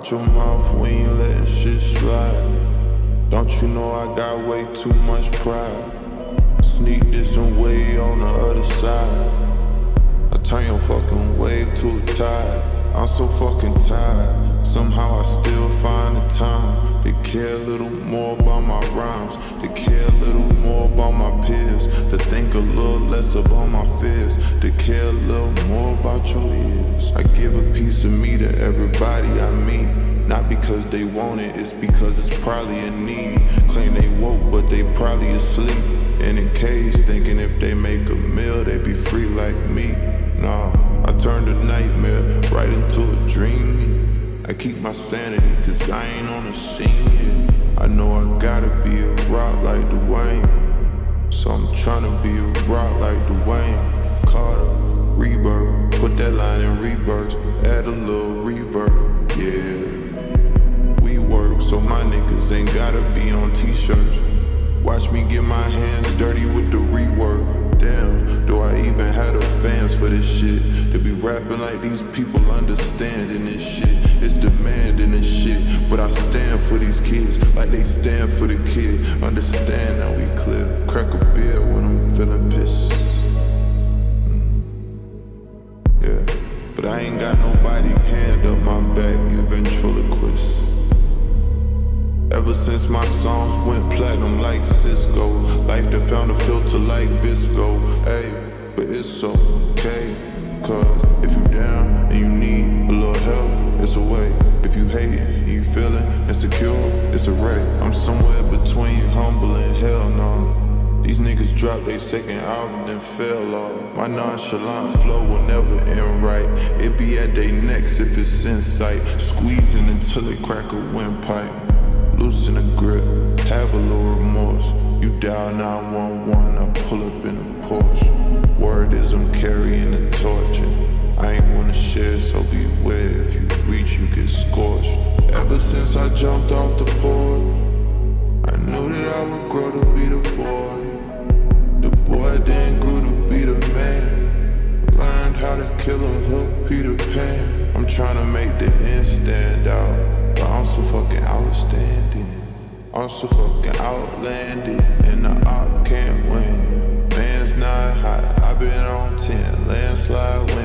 Watch your mouth when you letting shit slide. Don't you know I got way too much pride? Sneak this and way on the other side. I turn your fucking wave to a tide. I'm so fucking tired. Somehow I still find the time to care a little more about my rhymes, to care a little more about my peers, to think a little less about my fears, to care a little more about your ears. I give a piece of me to everybody I meet, not because they want it, it's because it's probably a need. Claim they woke, but they probably asleep in a cage, thinking if they make a meal, they be free like me. Nah, I turned a nightmare right into a dream. I keep my sanity, cause I ain't on the scene yet. I know I gotta be a rock like Dwayne, so I'm tryna be a rock like Dwayne. Carter, rebirth, put that line in reverse, add a little reverb, yeah. We work, so my niggas ain't gotta be on t-shirts. Watch me get my hands dirty with the rework. Damn, do I even have the fans for this shit? To be rapping like these people understanding this shit. It's demanding this shit, but I stand for these kids like they stand for the kid. Understand that we clear. Crack a beer when I'm feeling pissed. Yeah, but I ain't got nobody hand up my back, you ventriloquist. Ever since my songs went platinum like Cisco, life done found a filter like Visco. Hey, but it's okay, cause if you down and you need a little help, it's a way. If you hating and you feeling insecure, it's a ray. I'm somewhere between humble and hell no. These niggas dropped their second album then fell off. My nonchalant flow will never end right. It be at they necks if it's in sight, squeezing until it crack a windpipe. Loosen the grip, have a little remorse. You dial 911, I pull up in a Porsche. Word is I'm carrying the torch. I ain't wanna share, so beware. If you reach, you get scorched. Ever since I jumped off the porch, I knew that I would grow to be the boy. The boy then grew to be the man. Learned how to kill a hook, Peter Pan. I'm tryna make the end stand out, but I'm so fucking outstanding. I'm so fucking outlandish, and the op can't win. Man's not hot, I've been on 10, landslide.